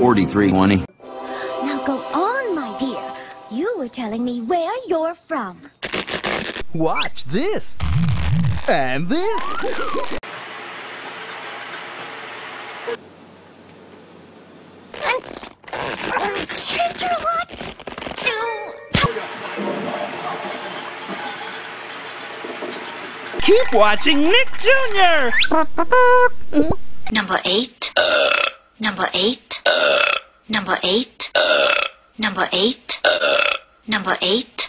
4320. Now go on, my dear. You were telling me where you're from. Watch this. And this. Canterlot to... Keep watching Nick Jr. Number 8. Number 8. Number 8. Number 8. Number 8.